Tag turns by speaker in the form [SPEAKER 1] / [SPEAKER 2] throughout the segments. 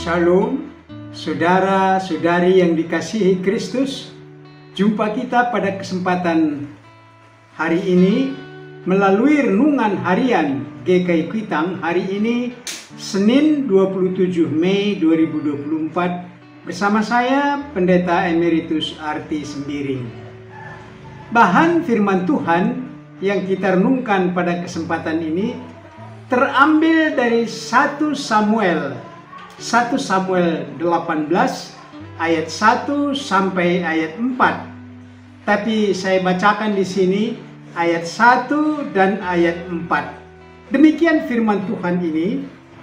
[SPEAKER 1] Shalom, saudara-saudari yang dikasihi Kristus. Jumpa kita pada kesempatan hari ini melalui renungan harian GKI Kuitang. Hari ini Senin 27 Mei 2024 bersama saya Pendeta Emeritus Arti Sembiring. Bahan firman Tuhan yang kita renungkan pada kesempatan ini terambil dari 1 Samuel 18 ayat 1 sampai ayat 4. Tapi saya bacakan di sini ayat 1 dan ayat 4. Demikian firman Tuhan ini.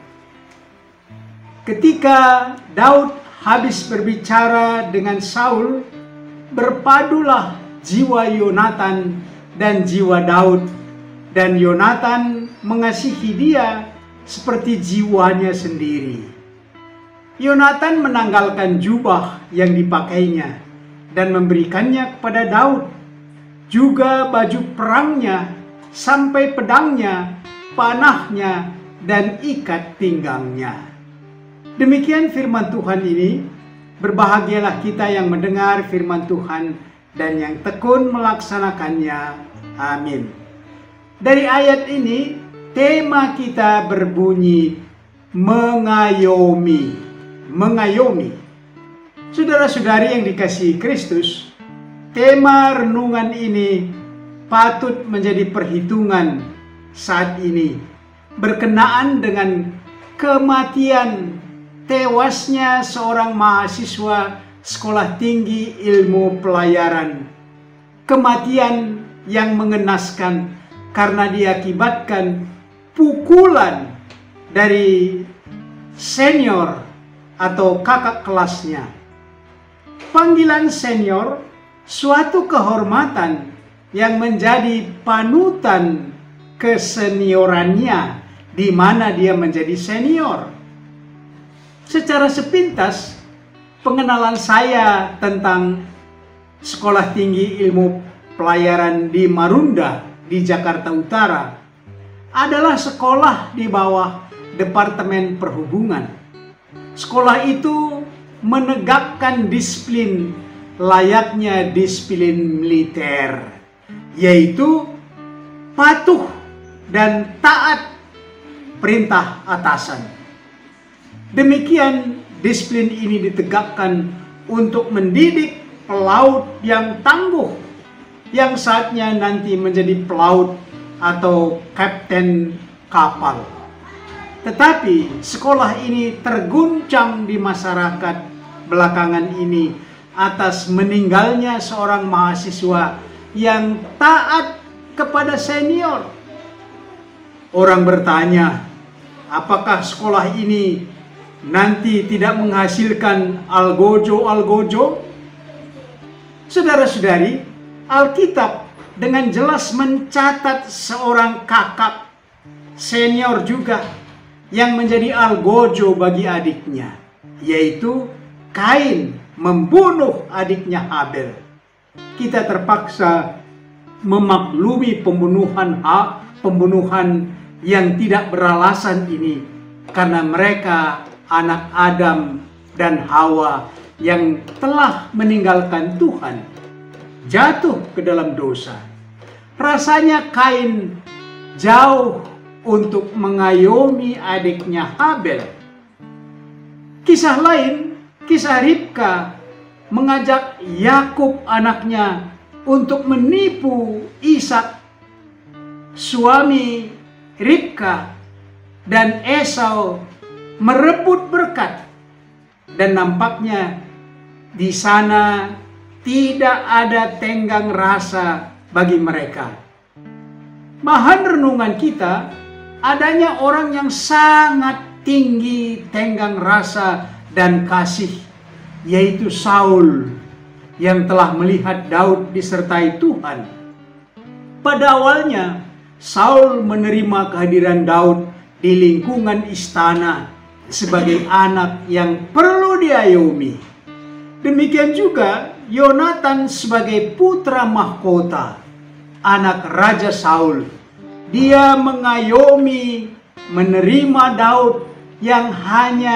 [SPEAKER 1] Ketika Daud habis berbicara dengan Saul, berpadulah jiwa Yonatan dan jiwa Daud, dan Yonatan mengasihi dia seperti jiwanya sendiri. Yonatan menanggalkan jubah yang dipakainya dan memberikannya kepada Daud, juga baju perangnya, sampai pedangnya, panahnya, dan ikat pinggangnya. Demikian firman Tuhan ini. Berbahagialah kita yang mendengar firman Tuhan dan yang tekun melaksanakannya. Amin. Dari ayat ini, tema kita berbunyi mengayomi. Mengayomi. Saudara-saudari yang dikasihi Kristus, tema renungan ini patut menjadi perhitungan saat ini berkenaan dengan kematian tewasnya seorang mahasiswa sekolah tinggi ilmu pelayaran. Kematian yang mengenaskan karena diakibatkan pukulan dari senior atau kakak kelasnya. Panggilan senior suatu kehormatan yang menjadi panutan keseniorannya di mana dia menjadi senior. Secara sepintas, pengenalan saya tentang Sekolah Tinggi Ilmu Pelayaran di Marunda di Jakarta Utara adalah sekolah di bawah Departemen Perhubungan. Sekolah itu menegakkan disiplin layaknya disiplin militer, yaitu patuh dan taat perintah atasan. Demikian disiplin ini ditegakkan untuk mendidik pelaut yang tangguh, yang saatnya nanti menjadi pelaut atau kapten kapal. Tetapi sekolah ini terguncang di masyarakat belakangan ini atas meninggalnya seorang mahasiswa yang taat kepada senior. Orang bertanya, apakah sekolah ini nanti tidak menghasilkan algojo-algojo? Saudara-saudari, Alkitab dengan jelas mencatat seorang kakak senior juga yang menjadi algojo bagi adiknya, yaitu Kain membunuh adiknya Habel. Kita terpaksa memaklumi pembunuhan yang tidak beralasan ini karena mereka anak Adam dan Hawa yang telah meninggalkan Tuhan, jatuh ke dalam dosa. Rasanya Kain jauh untuk mengayomi adiknya Habel. Kisah lain, kisah Ribka mengajak Yakub anaknya untuk menipu Ishak, suami Ribka, dan Esau merebut berkat. Dan nampaknya di sana tidak ada tenggang rasa bagi mereka. Bahan renungan kita adanya orang yang sangat tinggi tenggang rasa dan kasih, yaitu Saul yang telah melihat Daud disertai Tuhan. Pada awalnya, Saul menerima kehadiran Daud di lingkungan istana sebagai anak yang perlu diayomi. Demikian juga Yonatan sebagai putra mahkota, anak Raja Saul. Dia mengayomi, menerima Daud yang hanya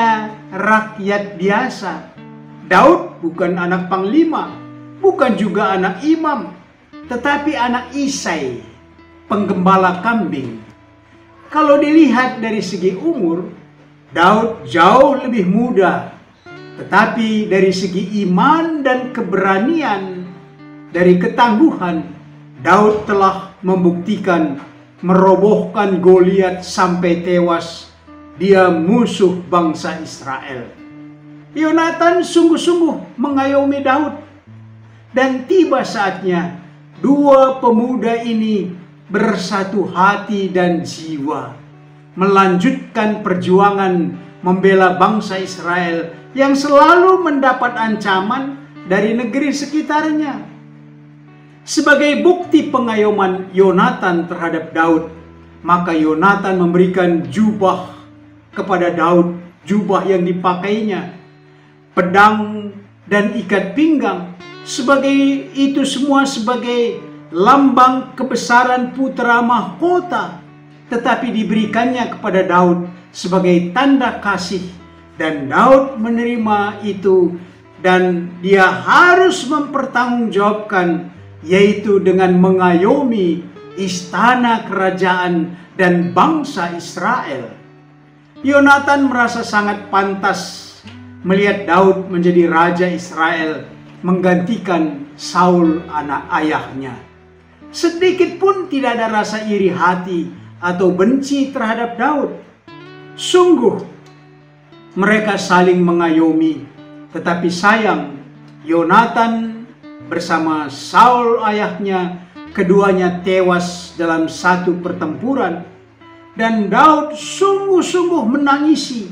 [SPEAKER 1] rakyat biasa. Daud bukan anak panglima, bukan juga anak imam, tetapi anak Isai, penggembala kambing. Kalau dilihat dari segi umur, Daud jauh lebih muda. Tetapi dari segi iman dan keberanian, dari ketangguhan, Daud telah membuktikan merobohkan Goliat sampai tewas. Dia musuh bangsa Israel. Yonatan sungguh-sungguh mengayomi Daud. Dan tiba saatnya dua pemuda ini bersatu hati dan jiwa, melanjutkan perjuangan membela bangsa Israel yang selalu mendapat ancaman dari negeri sekitarnya. Sebagai bukti pengayoman Yonatan terhadap Daud, maka Yonatan memberikan jubah kepada Daud, jubah yang dipakainya, pedang dan ikat pinggang, sebagai itu semua sebagai lambang kebesaran putra mahkota, tetapi diberikannya kepada Daud sebagai tanda kasih. Dan Daud menerima itu dan dia harus mempertanggungjawabkan, yaitu dengan mengayomi istana kerajaan dan bangsa Israel. Yonatan merasa sangat pantas melihat Daud menjadi raja Israel, menggantikan Saul anak ayahnya. Sedikit pun tidak ada rasa iri hati atau benci terhadap Daud. Sungguh mereka saling mengayomi, tetapi sayang, Yonatan bersama Saul ayahnya, keduanya tewas dalam satu pertempuran, dan Daud sungguh-sungguh menangisi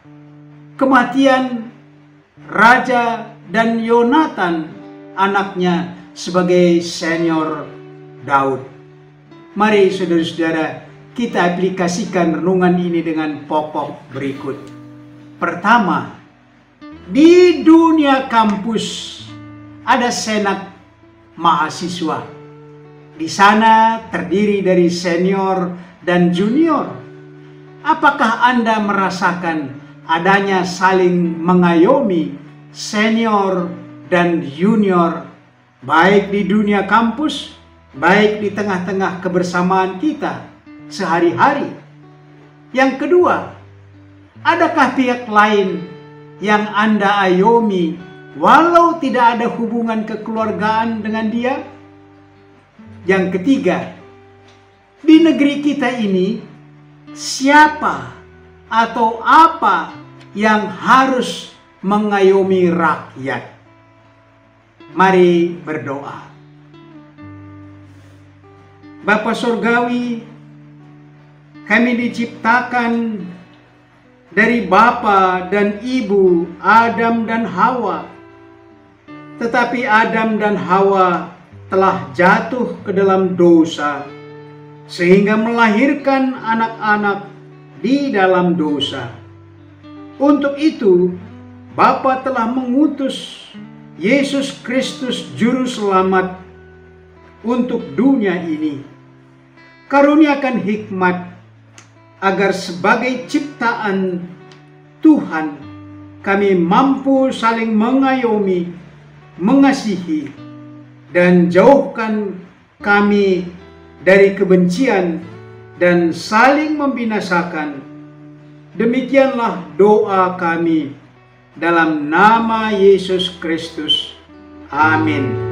[SPEAKER 1] kematian raja dan Yonatan anaknya sebagai senior Daud. Mari saudara-saudara, kita aplikasikan renungan ini dengan pokok berikut. Pertama, di dunia kampus ada senat mahasiswa. Di sana terdiri dari senior dan junior. Apakah Anda merasakan adanya saling mengayomi senior dan junior, baik di dunia kampus, baik di tengah-tengah kebersamaan kita sehari-hari? Yang kedua, adakah pihak lain yang Anda ayomi walau tidak ada hubungan kekeluargaan dengan dia? Yang ketiga, di negeri kita ini, siapa atau apa yang harus mengayomi rakyat? Mari berdoa. Bapa Surgawi, kami diciptakan dari Bapa dan Ibu Adam dan Hawa. Tetapi Adam dan Hawa telah jatuh ke dalam dosa, sehingga melahirkan anak-anak di dalam dosa. Untuk itu, Bapa telah mengutus Yesus Kristus Juru Selamat untuk dunia ini. Karuniakan hikmat agar sebagai ciptaan Tuhan kami mampu saling mengayomi, mengasihi, dan jauhkan kami dari kebencian dan saling membinasakan. Demikianlah doa kami dalam nama Yesus Kristus. Amin.